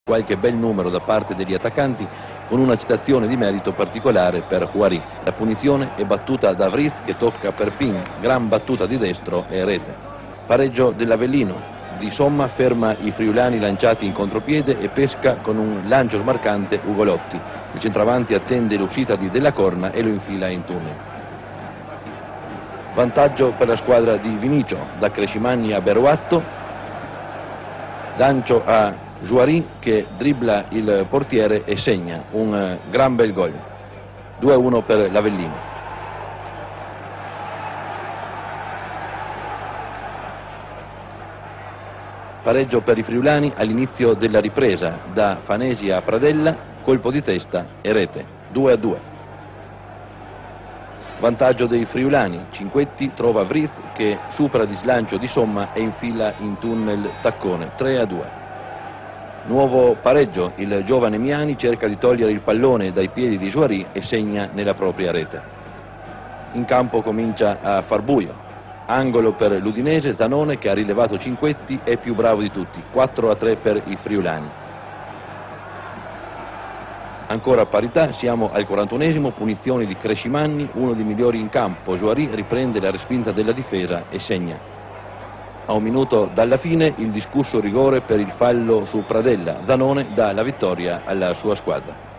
qualche bel numero da parte degli attaccanti, con una citazione di merito particolare per Huari. La punizione è battuta da Vriz che tocca per Pin, gran battuta di destro e rete. Pareggio dell'Avellino. Di Somma ferma i friulani lanciati in contropiede e pesca con un lancio smarcante Ugolotti. Il centravanti attende l'uscita di Della Corna e lo infila in tunnel. Vantaggio per la squadra di Vinicio, da Crescimanni a Beruatto, lancio a Juari che dribbla il portiere e segna un gran bel gol. 2-1 per l'Avellino. Pareggio per i friulani all'inizio della ripresa da Fanesi a Pradella, colpo di testa e rete. 2-2. Vantaggio dei friulani. Cinquetti trova Vriz che supera di slancio di Somma e infila in tunnel Taccone. 3-2. Nuovo pareggio, il giovane Miani cerca di togliere il pallone dai piedi di Juari e segna nella propria rete. In campo comincia a far buio. Angolo per l'Udinese, Zanone che ha rilevato Cinquetti è più bravo di tutti. 4-3 per i friulani. Ancora parità, siamo al 41esimo, punizione di Crescimanni, uno dei migliori in campo. Juari riprende la respinta della difesa e segna. A un minuto dalla fine il discusso rigore per il fallo su Pradella. Zanone dà la vittoria alla sua squadra.